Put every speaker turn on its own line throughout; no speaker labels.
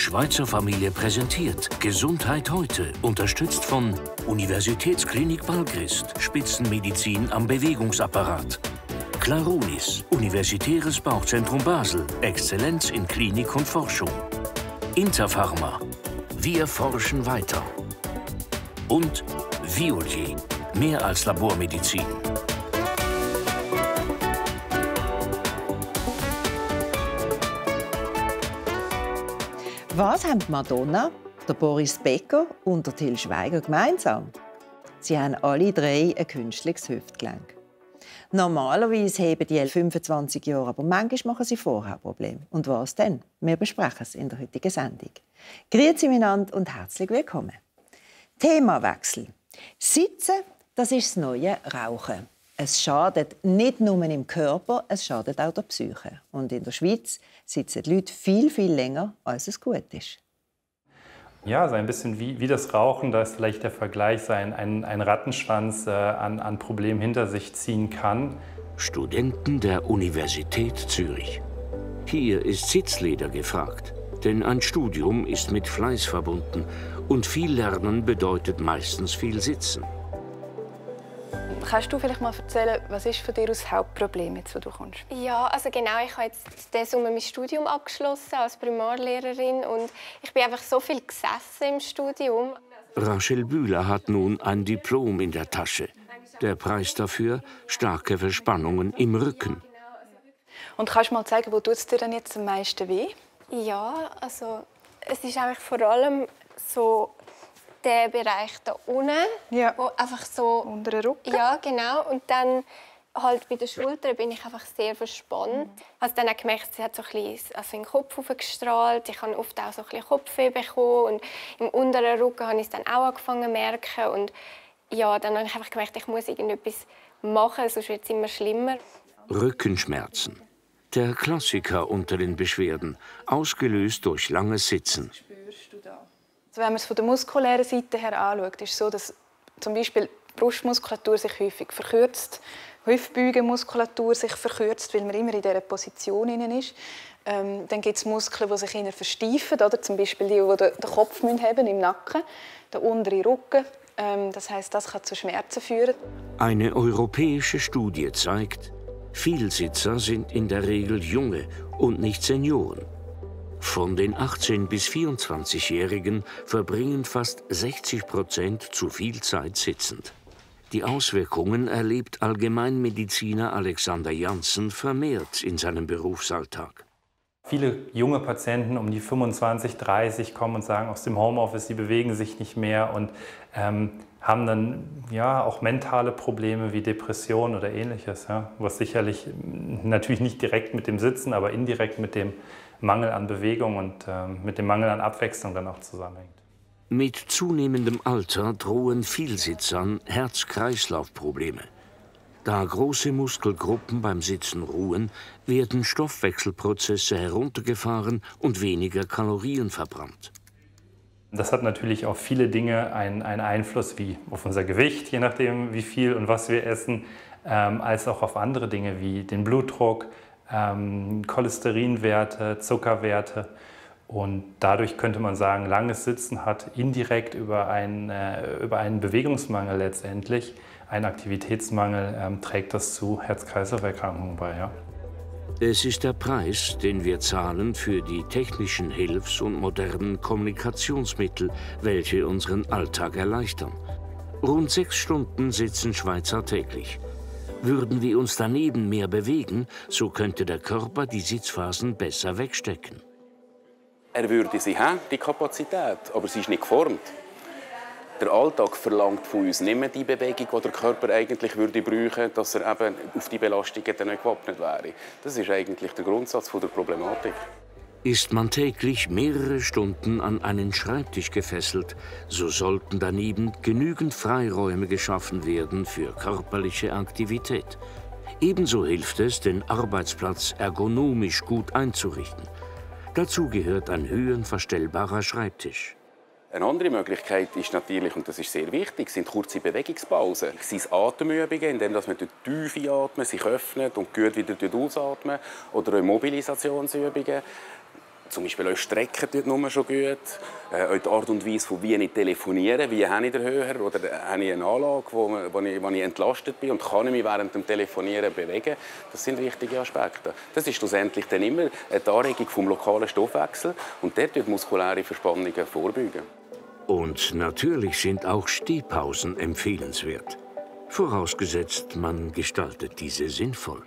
Schweizer Familie präsentiert Gesundheit heute, unterstützt von Universitätsklinik Balgrist, Spitzenmedizin am Bewegungsapparat. Clarunis, Universitäres Bauchzentrum Basel, Exzellenz in Klinik und Forschung. Interpharma, wir forschen weiter. Und Violi, mehr als Labormedizin.
Was haben Madonna, der Boris Becker und der Til Schweiger gemeinsam? Sie haben alle drei ein künstliches Hüftgelenk. Normalerweise heben die 25 Jahre, aber manchmal machen sie vorher Probleme. Und was denn? Wir besprechen es in der heutigen Sendung. Grüezi miteinander und herzlich willkommen. Themawechsel. Sitzen, das ist das neue Rauchen. Es schadet nicht nur im Körper, es schadet auch der Psyche. Und in der Schweiz sitzen die Leute viel, viel länger, als es gut ist.
Ja, so ein bisschen wie das Rauchen, da ist vielleicht der Vergleich, ein Rattenschwanz an Problemen hinter sich ziehen kann.
Studenten der Universität Zürich. Hier ist Sitzleder gefragt, denn ein Studium ist mit Fleiß verbunden und viel Lernen bedeutet meistens viel Sitzen.
Kannst du vielleicht mal erzählen, was ist für dich das Hauptproblem, jetzt, wo du kommst?
Ja, also genau, ich habe jetzt diesen Sommer mein Studium abgeschlossen als Primarlehrerin und ich bin einfach so viel gesessen im Studium.
Rachel Bühler hat nun ein Diplom in der Tasche. Der Preis dafür: starke Verspannungen im Rücken.
Und kannst du mal zeigen, wo tut es dir denn jetzt am meisten weh?
Ja, also es ist eigentlich vor allem so der Bereich da unten,
ja,
wo einfach so
unter den Rücken.
Ja, genau. Und dann halt bei den Schultern bin ich einfach sehr verspannt. Also dann habe ich gemerkt, sie hat so ein bisschen in den Kopf aufgestrahlt. Ich habe oft auch so ein bisschen Kopfweh bekommen und im unteren Rücken habe ich es dann auch angefangen zu merken. Und ja, dann habe ich einfach gemerkt, ich muss irgendetwas machen, sonst wird es immer schlimmer.
Rückenschmerzen. Der Klassiker unter den Beschwerden, ausgelöst durch langes Sitzen.
Also wenn man es von der muskulären Seite her anschaut, ist es so, dass zum Beispiel die Brustmuskulatur sich häufig verkürzt, die Hüftbeugenmuskulatur sich verkürzt, weil man immer in dieser Position ist. Dann gibt es Muskeln, die sich versteifen, oder? Zum Beispiel die den Kopf haben im Nacken, der untere Rücken. Das heisst, das kann zu Schmerzen führen.
Eine europäische Studie zeigt, Vielsitzer sind in der Regel Junge und nicht Senioren. Von den 18- bis 24-Jährigen verbringen fast 60% zu viel Zeit sitzend. Die Auswirkungen erlebt Allgemeinmediziner Alexander Janssen vermehrt in seinem Berufsalltag.
Viele junge Patienten um die 25, 30 kommen und sagen aus dem Homeoffice, sie bewegen sich nicht mehr und haben dann ja auch mentale Probleme wie Depressionen oder Ähnliches, ja, was sicherlich natürlich nicht direkt mit dem Sitzen, aber indirekt mit dem Mangel an Bewegung und mit dem Mangel an Abwechslung dann auch zusammenhängt.
Mit zunehmendem Alter drohen Vielsitzern Herz-Kreislauf-Probleme. Da große Muskelgruppen beim Sitzen ruhen, werden Stoffwechselprozesse heruntergefahren und weniger Kalorien verbrannt.
Das hat natürlich auf viele Dinge einen Einfluss, wie auf unser Gewicht, je nachdem wie viel und was wir essen, als auch auf andere Dinge wie den Blutdruck, Cholesterinwerte, Zuckerwerte. Und dadurch könnte man sagen, langes Sitzen hat indirekt über einen Bewegungsmangel letztendlich, einen Aktivitätsmangel, trägt das zu Herz-Kreislauf-Erkrankungen bei. Ja.
Es ist der Preis, den wir zahlen für die technischen Hilfs- und modernen Kommunikationsmittel, welche unseren Alltag erleichtern. Rund 6 Stunden sitzen Schweizer täglich. Würden wir uns daneben mehr bewegen, so könnte der Körper die Sitzphasen besser wegstecken.
Er würde sie haben, die Kapazität, aber sie ist nicht geformt. Der Alltag verlangt von uns nicht mehr die Bewegung, die der Körper eigentlich bräuchte, dass er eben auf die Belastungen dann nicht gewappnet wäre. Das ist eigentlich der Grundsatz der Problematik.
Ist man täglich mehrere Stunden an einen Schreibtisch gefesselt, so sollten daneben genügend Freiräume geschaffen werden für körperliche Aktivität. Ebenso hilft es, den Arbeitsplatz ergonomisch gut einzurichten. Dazu gehört ein höhenverstellbarer Schreibtisch.
Eine andere Möglichkeit ist natürlich, und das ist sehr wichtig, sind kurze Bewegungspausen. Es sind Atemübungen, indem man tief einatmet, sich öffnet und gut wieder ausatmet. Oder Mobilisationsübungen. zum Beispiel auch Strecken tut nur schon gut. Auch die Art und Weise, wie ich telefoniere, wie habe ich den Hörer oder habe ich eine Anlage, wo ich entlastet bin und kann ich mich während dem Telefonieren bewegen. Das sind wichtige Aspekte. Das ist schlussendlich dann immer die Anregung vom lokalen Stoffwechsel und der tut muskuläre Verspannungen vorbeugen.
Und natürlich sind auch Stehpausen empfehlenswert. Vorausgesetzt, man gestaltet diese sinnvoll.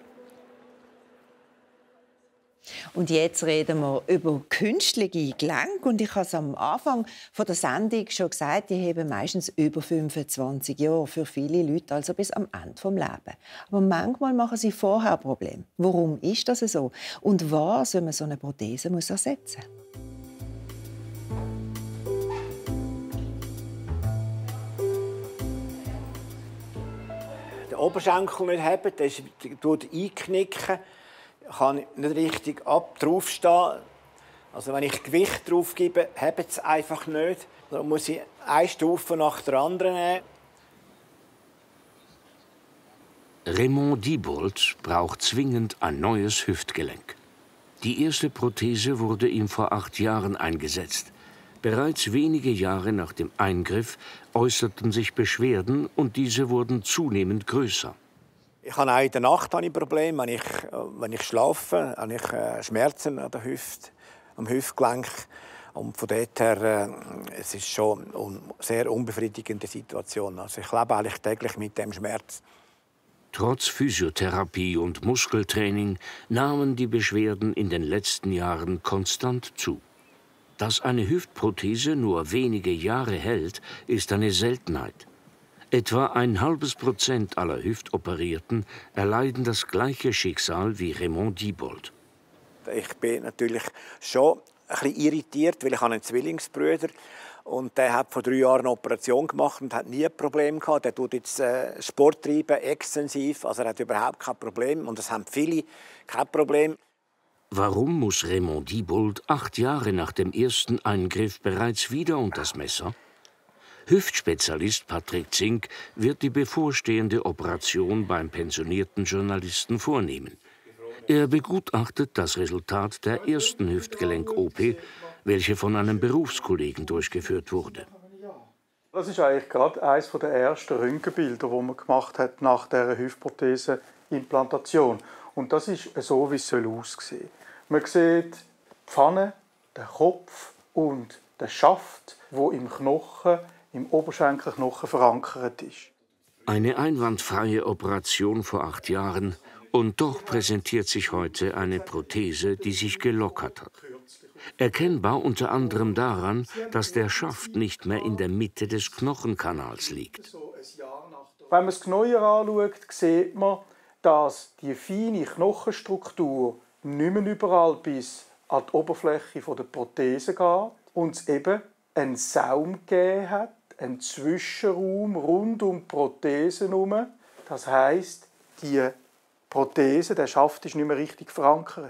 Und jetzt reden wir über künstliche Gelenke. Und ich habe es am Anfang der Sendung schon gesagt, die haben meistens über 25 Jahre, für viele Leute also bis am Ende des Lebens. Aber manchmal machen sie vorher Probleme. Warum ist das so? Und was, wenn man so eine Prothese ersetzen muss?
Den Oberschenkel nicht haben, der tut einknicken. Ich kann nicht richtig draufstehen. Also wenn ich Gewicht drauf gebe, hebt es einfach nicht. Dann muss ich eine Stufe nach der anderen nehmen.
Raymond Diebold braucht zwingend ein neues Hüftgelenk. Die erste Prothese wurde ihm vor 8 Jahren eingesetzt. Bereits wenige Jahre nach dem Eingriff äußerten sich Beschwerden und diese wurden zunehmend größer.
Ich habe auch in der Nacht Probleme, wenn ich schlafe, habe ich Schmerzen an der Hüfte, am Hüftgelenk. Und von dort her, es ist schon eine sehr unbefriedigende Situation. Also ich lebe eigentlich täglich mit dem Schmerz.
Trotz Physiotherapie und Muskeltraining nahmen die Beschwerden in den letzten Jahren konstant zu. Dass eine Hüftprothese nur wenige Jahre hält, ist eine Seltenheit. Etwa 0,5% aller Hüftoperierten erleiden das gleiche Schicksal wie Raymond Diebold.
Ich bin natürlich schon ein bisschen irritiert, weil ich einen Zwillingsbruder und der hat vor 3 Jahren eine Operation gemacht und hat nie ein Problem gehabt. Der tut jetzt Sport treiben, extensiv, also er hat überhaupt kein Problem und das haben viele kein Problem.
Warum muss Raymond Diebold 8 Jahre nach dem ersten Eingriff bereits wieder unter das Messer? Hüftspezialist Patrick Zink wird die bevorstehende Operation beim pensionierten Journalisten vornehmen. Er begutachtet das Resultat der ersten Hüftgelenk-OP, welche von einem Berufskollegen durchgeführt wurde.
Das ist eigentlich gerade eines der ersten Röntgenbilder, die man gemacht hat nach der Hüftprothese-Implantation. Und das ist so, wie es aussehen soll. Man sieht die Pfanne, den Kopf und den Schaft, der im Knochen, im Oberschenkelknochen verankert ist.
Eine einwandfreie Operation vor 8 Jahren und doch präsentiert sich heute eine Prothese, die sich gelockert hat. Erkennbar unter anderem daran, dass der Schaft nicht mehr in der Mitte des Knochenkanals liegt.
Wenn man es genauer anschaut, sieht man, dass die feine Knochenstruktur nicht mehr überall bis an die Oberfläche der Prothese geht und es eben einen Saum gegeben hat, einen Zwischenraum rund um die Prothese herum. Das heisst, die Prothese, der Schaft ist nicht mehr richtig verankert.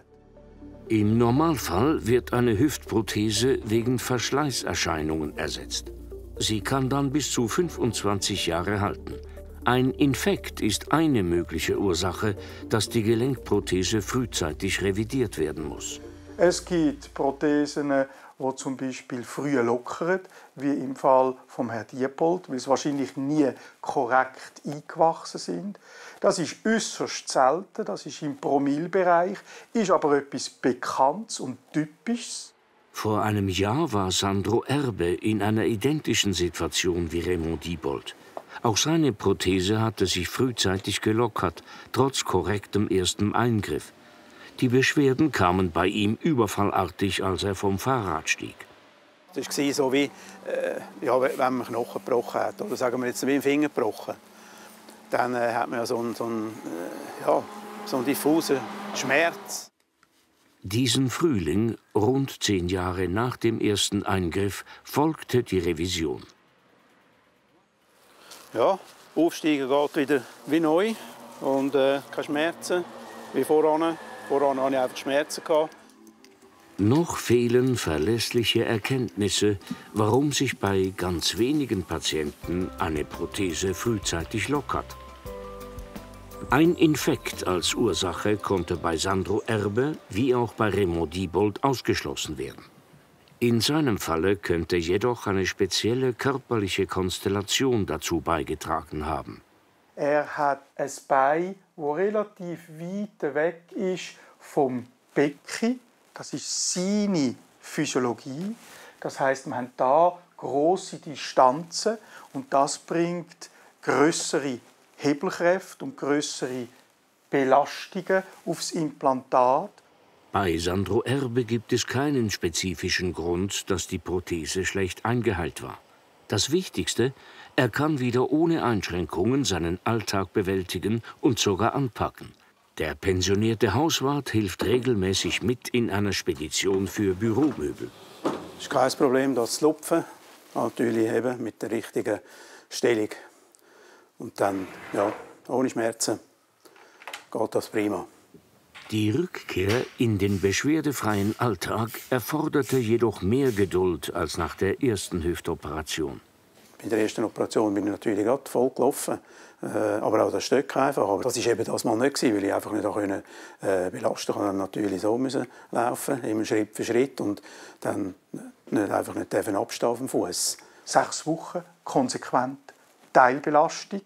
Im Normalfall wird eine Hüftprothese wegen Verschleißerscheinungen ersetzt. Sie kann dann bis zu 25 Jahre halten. Ein Infekt ist eine mögliche Ursache, dass die Gelenkprothese frühzeitig revidiert werden muss.
Es gibt Prothesen, die zum Beispiel früh lockern, wie im Fall von Herrn Diebold, weil sie wahrscheinlich nie korrekt eingewachsen sind. Das ist äußerst selten, das ist im Promillbereich, ist aber etwas Bekanntes und Typisches.
Vor einem Jahr war Sandro Erbe in einer identischen Situation wie Raymond Diebold. Auch seine Prothese hatte sich frühzeitig gelockert, trotz korrektem ersten Eingriff. Die Beschwerden kamen bei ihm überfallartig, als er vom Fahrrad stieg.
Das war so wie, wenn man einen Knochen gebrochen hat, oder sagen wir jetzt wie einen Finger gebrochen. Dann hat man ja so einen diffusen Schmerz.
Diesen Frühling, rund 10 Jahre nach dem ersten Eingriff, folgte die Revision.
Ja, aufsteigen geht wieder wie neu und keine Schmerzen wie voran. Voran hatte ich einfach Schmerzen.
Noch fehlen verlässliche Erkenntnisse, warum sich bei ganz wenigen Patienten eine Prothese frühzeitig lockert. Ein Infekt als Ursache konnte bei Sandro Erbe wie auch bei Raymond Diebold ausgeschlossen werden. In seinem Falle könnte jedoch eine spezielle körperliche Konstellation dazu beigetragen haben.
Er hat ein Bein, das relativ weit weg ist vom Becken. Das ist seine Physiologie. Das heisst, wir haben hier grosse Distanzen und das bringt grössere Hebelkräfte und grössere Belastungen aufs Implantat.
Bei Sandro Erbe gibt es keinen spezifischen Grund, dass die Prothese schlecht eingeheilt war. Das Wichtigste, er kann wieder ohne Einschränkungen seinen Alltag bewältigen und sogar anpacken. Der pensionierte Hauswart hilft regelmäßig mit in einer Spedition für Büromöbel.
Es ist kein Problem, das zu lupfen. Natürlich eben mit der richtigen Stellung. Und dann, ja, ohne Schmerzen, geht das prima.
Die Rückkehr in den beschwerdefreien Alltag erforderte jedoch mehr Geduld als nach der ersten Hüftoperation.
Bei der ersten Operation bin ich natürlich gerade voll gelaufen. Aber auch das Stück einfach. Aber das war eben das Mal nicht, weil ich einfach nicht belasten konnte. Ich musste natürlich so laufen, immer Schritt für Schritt und dann einfach nicht abstehen auf dem Fuß.
6 Wochen konsequent Teilbelastung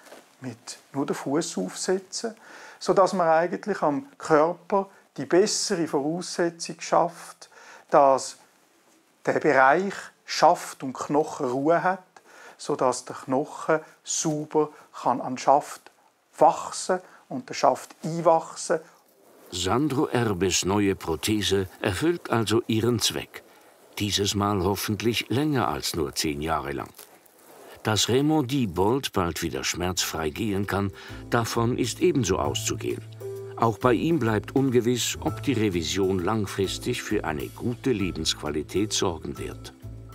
mit nur den Fuß aufsetzen, sodass man eigentlich am Körper die bessere Voraussetzung schafft, dass der Bereich Schaft und Knochen Ruhe hat, sodass der Knochen sauber an den Schaft wachsen und der Schaft einwachsen.
Sandro Erbes neue Prothese erfüllt also ihren Zweck. Dieses Mal hoffentlich länger als nur 10 Jahre lang. Dass Raymond Diebold bald wieder schmerzfrei gehen kann, davon ist ebenso auszugehen. Auch bei ihm bleibt ungewiss, ob die Revision langfristig für eine gute Lebensqualität sorgen wird.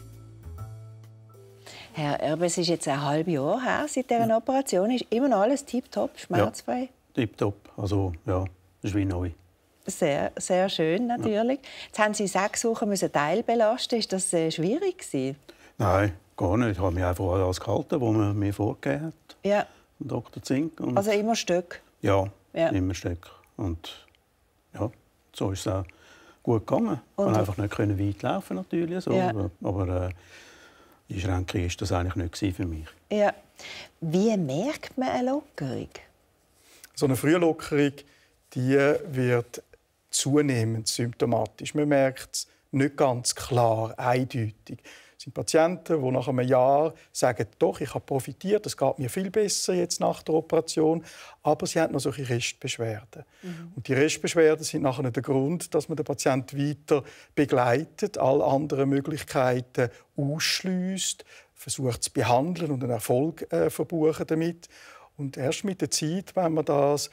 Herr Erbe, es ist jetzt ein halbes Jahr her seit dieser Operation. Ist immer noch alles tipptopp, schmerzfrei?
Ja, tipptopp. Also, ja, das ist wie neu.
Sehr, sehr schön, natürlich. Jetzt haben Sie 6 Wochen teilbelasten. Ist das schwierig gewesen?
Nein, gar nicht. Ich habe mich einfach an das gehalten, was man mir vorgegeben hat.
Ja.
Dr. Zink. Und
also immer Stück?
Ja, immer Stück. Und ja, so ist es auch gut gegangen. Ich konnte einfach nicht weit laufen, natürlich. So. Ja. Aber die Einschränkung war das eigentlich nicht für mich.
Ja. Wie merkt man eine Lockerung?
So eine Frühlockerung die wird zunehmend symptomatisch. Man merkt es nicht ganz klar, eindeutig. Es sind Patienten, die nach einem Jahr sagen, doch, ich habe profitiert, es geht mir viel besser jetzt nach der Operation, aber sie haben noch solche Restbeschwerden. Und die Restbeschwerden sind nachher der Grund, dass man den Patienten weiter begleitet, alle anderen Möglichkeiten ausschliesst, versucht zu behandeln und einen Erfolg verbuchen damit. Und erst mit der Zeit, wenn man das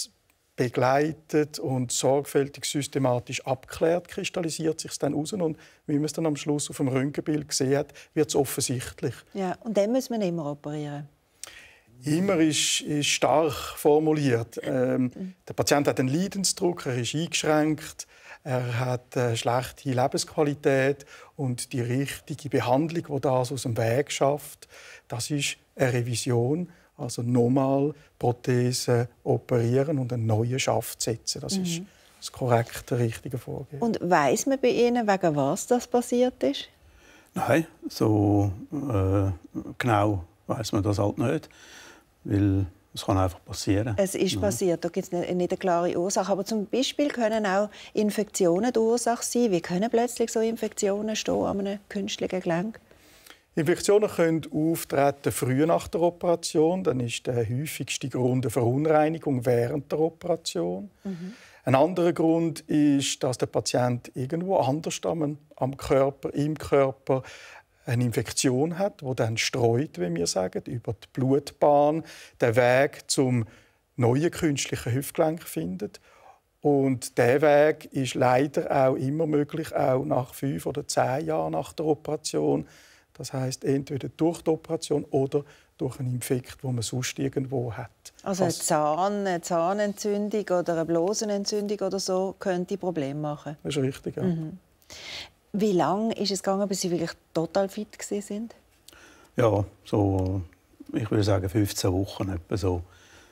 begleitet und sorgfältig systematisch abklärt, kristallisiert sich dann raus. Und wie man es dann am Schluss auf dem Röntgenbild gesehen hat, wird es offensichtlich.
Ja, und dann muss man immer operieren.
Immer ist stark formuliert. Der Patient hat einen Leidensdruck, er ist eingeschränkt, er hat eine schlechte Lebensqualität und die richtige Behandlung, die das aus dem Weg schafft, das ist eine Revision. Also nochmal Prothese operieren und einen neuen Schaft setzen. Das ist das korrekte, richtige Vorgehen.
Und weiss man bei Ihnen, wegen was das passiert ist?
Nein, so genau weiss man das halt nicht. Weil es kann einfach passieren.
Es ist passiert, da gibt es nicht eine klare Ursache. Aber zum Beispiel können auch Infektionen die Ursache sein. Wie können plötzlich so Infektionen stehen an einem künstlichen Gelenk?
Infektionen können auftreten früh nach der Operation. Dann ist der häufigste Grund eine Verunreinigung während der Operation. Ein anderer Grund ist, dass der Patient irgendwo anders am Körper, im Körper eine Infektion hat, die dann streut, wie wir sagen, über die Blutbahn den Weg zum neuen künstlichen Hüftgelenk findet. Und dieser Weg ist leider auch immer möglich, auch nach 5 oder 10 Jahren nach der Operation. Das heisst, entweder durch die Operation oder durch einen Infekt, den man sonst irgendwo hat.
Also eine Zahnentzündung oder eine Blasenentzündung oder so könnte Probleme machen?
Das ist richtig, ja.
Wie lange ist es gegangen, bis Sie wirklich total fit waren?
Ja, so, ich würde sagen 15 Wochen etwa so.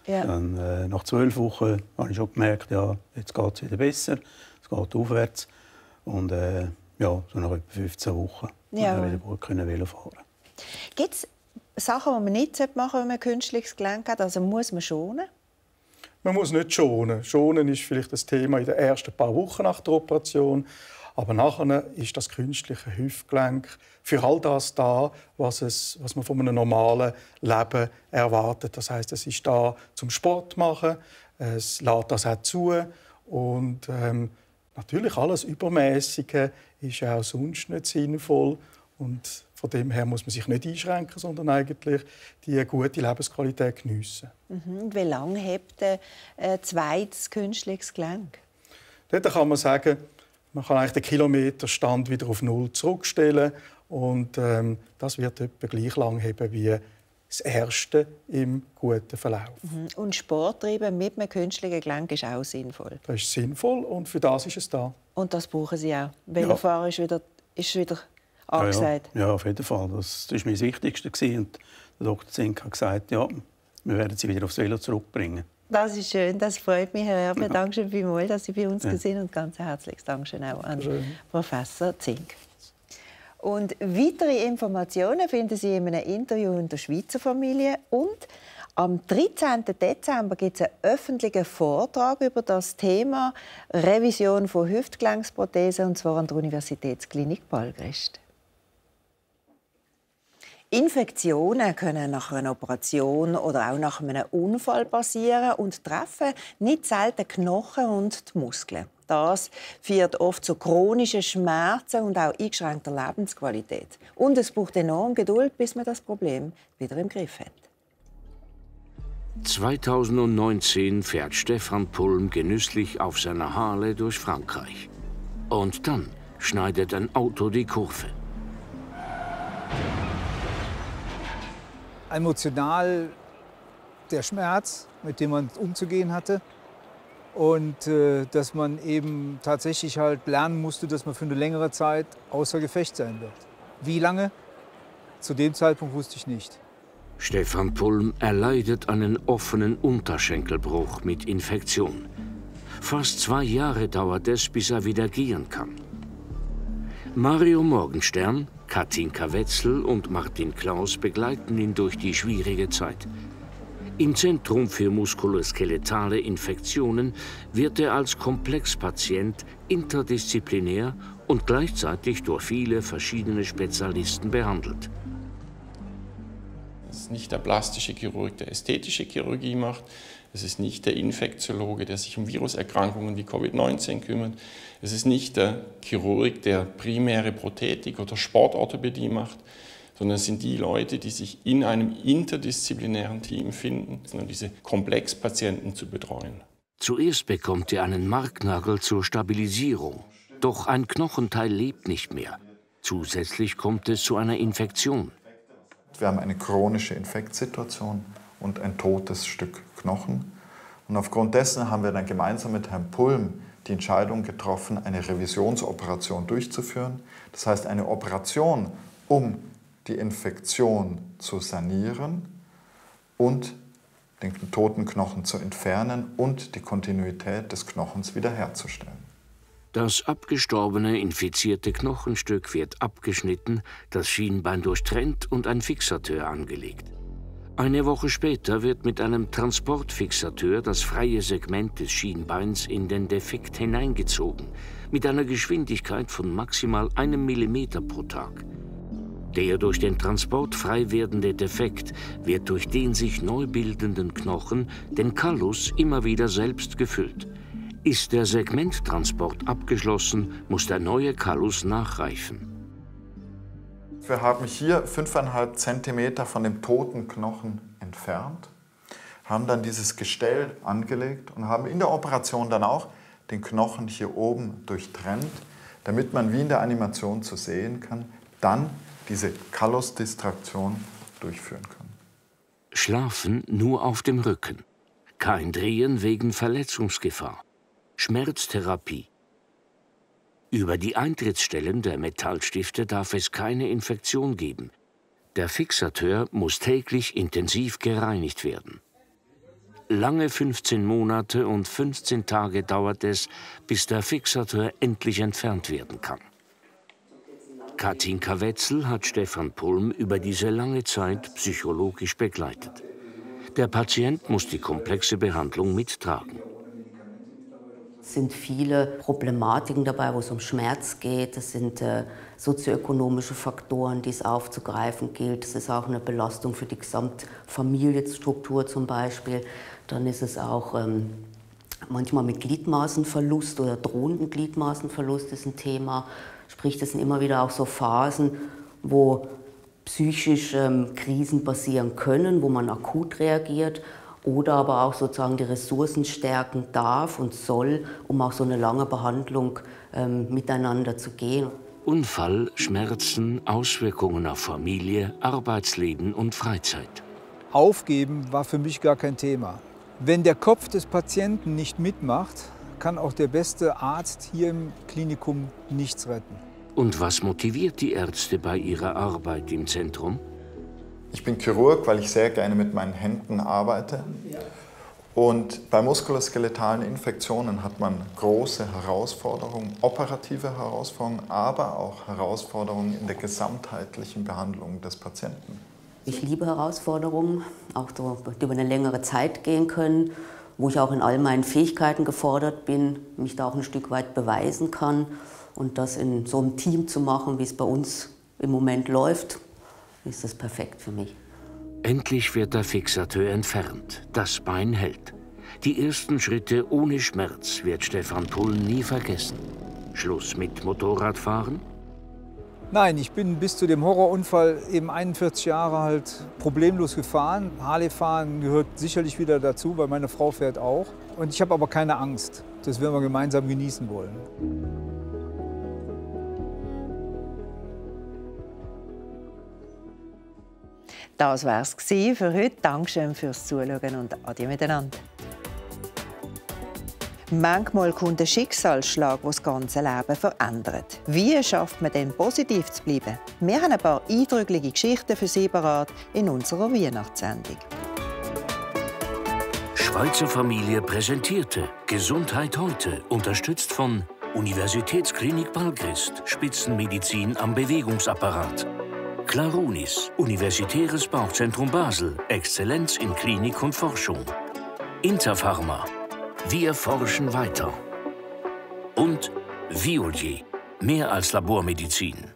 Ja.
Dann, nach 12 Wochen habe ich schon gemerkt, ja, jetzt geht es wieder besser, es geht aufwärts. Und ja, so nach etwa 15 Wochen
ja.
wieder gut Velo fahren.
Gibt es Sachen, die man nicht machen sollte, wenn man ein künstliches Gelenk hat? Also muss man schonen?
Man muss nicht schonen. Schonen ist vielleicht das Thema in den ersten paar Wochen nach der Operation. Aber nachher ist das künstliche Hüftgelenk für all das da, was man von einem normalen Leben erwartet. Das heisst, es ist da zum Sport machen, es lässt das auch zu. Und natürlich alles Übermäßige ist auch sonst nicht sinnvoll. Und von dem her muss man sich nicht einschränken, sondern eigentlich die gute Lebensqualität geniessen.
Mhm. Wie lange hebt ein zweites künstliches Gelenk?
Dort kann man sagen, man kann eigentlich den Kilometerstand wieder auf Null zurückstellen. Und das wird etwa gleich lang heben wie das erste im guten Verlauf.
Mhm. Und Sport treiben mit einem künstlichen Gelenk ist auch sinnvoll?
Das ist sinnvoll und für das ist es da.
Und das brauchen Sie auch? Velofahren ist wieder angesagt?
Ja, auf jeden Fall. Das war mir das Wichtigste. Und der Dr. Zink hat gesagt, ja, wir werden Sie wieder aufs Velo zurückbringen.
Das ist schön, das freut mich, Herr Erbe. Danke schön vielmals, dass Sie bei uns sind und ganz herzliches Dankeschön auch an Professor Zink. Und weitere Informationen finden Sie in einem Interview in der Schweizer Familie. Und am 13. Dezember gibt es einen öffentlichen Vortrag über das Thema Revision von Hüftgelenksprothesen, und zwar an der Universitätsklinik Balgrest. Infektionen können nach einer Operation oder auch nach einem Unfall passieren und treffen nicht selten die Knochen und die Muskeln. Das führt oft zu chronischen Schmerzen und auch eingeschränkter Lebensqualität. Und es braucht enorm Geduld, bis man das Problem wieder im Griff hat.
2019 fährt Stefan Pulm genüsslich auf seiner Harley durch Frankreich. Und dann schneidet ein Auto die Kurve.
Emotional der Schmerz, mit dem man umzugehen hatte. Und dass man eben tatsächlich halt lernen musste, dass man für eine längere Zeit außer Gefecht sein wird. Wie lange? Zu dem Zeitpunkt wusste ich nicht.
Stefan Pulm erleidet einen offenen Unterschenkelbruch mit Infektion. Fast 2 Jahre dauert es, bis er wieder gehen kann. Mario Morgenstern, Katinka Wetzel und Martin Klaus begleiten ihn durch die schwierige Zeit. Im Zentrum für muskuloskeletale Infektionen wird er als Komplexpatient interdisziplinär und gleichzeitig durch viele verschiedene Spezialisten behandelt.
Es ist nicht der plastische Chirurg, der ästhetische Chirurgie macht. Es ist nicht der Infektiologe, der sich um Viruserkrankungen wie Covid-19 kümmert. Es ist nicht der Chirurg, der primäre Prothetik oder Sportorthopädie macht, sondern es sind die Leute, die sich in einem interdisziplinären Team finden, um diese Komplexpatienten zu betreuen.
Zuerst bekommt er einen Marknagel zur Stabilisierung. Doch ein Knochenteil lebt nicht mehr. Zusätzlich kommt es zu einer Infektion.
Wir haben eine chronische Infektsituation und ein totes Stück Knochen. Und aufgrund dessen haben wir dann gemeinsam mit Herrn Pulm die Entscheidung getroffen, eine Revisionsoperation durchzuführen. Das heißt, eine Operation, um die Infektion zu sanieren und den toten Knochen zu entfernen und die Kontinuität des Knochens wiederherzustellen.
Das abgestorbene, infizierte Knochenstück wird abgeschnitten, das Schienbein durchtrennt und ein Fixateur angelegt. Eine Woche später wird mit einem Transportfixateur das freie Segment des Schienbeins in den Defekt hineingezogen, mit einer Geschwindigkeit von maximal 1 mm pro Tag. Der durch den Transport frei werdende Defekt wird durch den sich neu bildenden Knochen, den Callus, immer wieder selbst gefüllt. Ist der Segmenttransport abgeschlossen, muss der neue Callus nachreifen.
Wir haben hier 5,5 cm von dem toten Knochen entfernt, haben dann dieses Gestell angelegt und haben in der Operation dann auch den Knochen hier oben durchtrennt, damit man, wie in der Animation zu sehen kann, dann diese Callusdistraktion durchführen kann.
Schlafen nur auf dem Rücken. Kein Drehen wegen Verletzungsgefahr. Schmerztherapie. Über die Eintrittsstellen der Metallstifte darf es keine Infektion geben. Der Fixateur muss täglich intensiv gereinigt werden. Lange 15 Monate und 15 Tage dauert es, bis der Fixateur endlich entfernt werden kann. Katinka Wetzel hat Stefan Pulm über diese lange Zeit psychologisch begleitet. Der Patient muss die komplexe Behandlung mittragen.
Es sind viele Problematiken dabei, wo es um Schmerz geht. Es sind sozioökonomische Faktoren, die es aufzugreifen gilt. Es ist auch eine Belastung für die Gesamtfamilienstruktur zum Beispiel. Dann ist es auch manchmal mit Gliedmaßenverlust oder drohenden Gliedmaßenverlust ist ein Thema. Sprich, das sind immer wieder auch so Phasen, wo psychisch Krisen passieren können, wo man akut reagiert. Oder aber auch sozusagen die Ressourcen stärken darf und soll, um auch so eine lange Behandlung miteinander zu gehen.
Unfall, Schmerzen, Auswirkungen auf Familie, Arbeitsleben und Freizeit.
Aufgeben war für mich gar kein Thema. Wenn der Kopf des Patienten nicht mitmacht, kann auch der beste Arzt hier im Klinikum nichts retten.
Und was motiviert die Ärzte bei ihrer Arbeit im Zentrum?
Ich bin Chirurg, weil ich sehr gerne mit meinen Händen arbeite. Und bei muskuloskeletalen Infektionen hat man große Herausforderungen, operative Herausforderungen, aber auch Herausforderungen in der gesamtheitlichen Behandlung des Patienten.
Ich liebe Herausforderungen, auch so, die über eine längere Zeit gehen können, wo ich auch in all meinen Fähigkeiten gefordert bin, mich da auch ein Stück weit beweisen kann. Und das in so einem Team zu machen, wie es bei uns im Moment läuft, ist das perfekt für mich.
Endlich wird der Fixateur entfernt. Das Bein hält. Die ersten Schritte ohne Schmerz wird Stefan Pulm nie vergessen. Schluss mit Motorradfahren?
Nein, ich bin bis zu dem Horrorunfall eben 41 Jahre halt problemlos gefahren. Harley-Fahren gehört sicherlich wieder dazu, weil meine Frau fährt auch. Und ich habe aber keine Angst. Das werden wir gemeinsam genießen wollen.
Das war es für heute. Dankeschön fürs Zuschauen und Adieu miteinander. Manchmal kommt ein Schicksalsschlag, der das ganze Leben verändert. Wie schafft man denn, positiv zu bleiben? Wir haben ein paar eindrückliche Geschichten für Sie parat in unserer Weihnachtssendung.
Schweizer Familie präsentierte Gesundheit heute, unterstützt von Universitätsklinik Balgrist, Spitzenmedizin am Bewegungsapparat. Clarunis, Universitäres Bauchzentrum Basel, Exzellenz in Klinik und Forschung. Interpharma, wir forschen weiter. Und Violier, mehr als Labormedizin.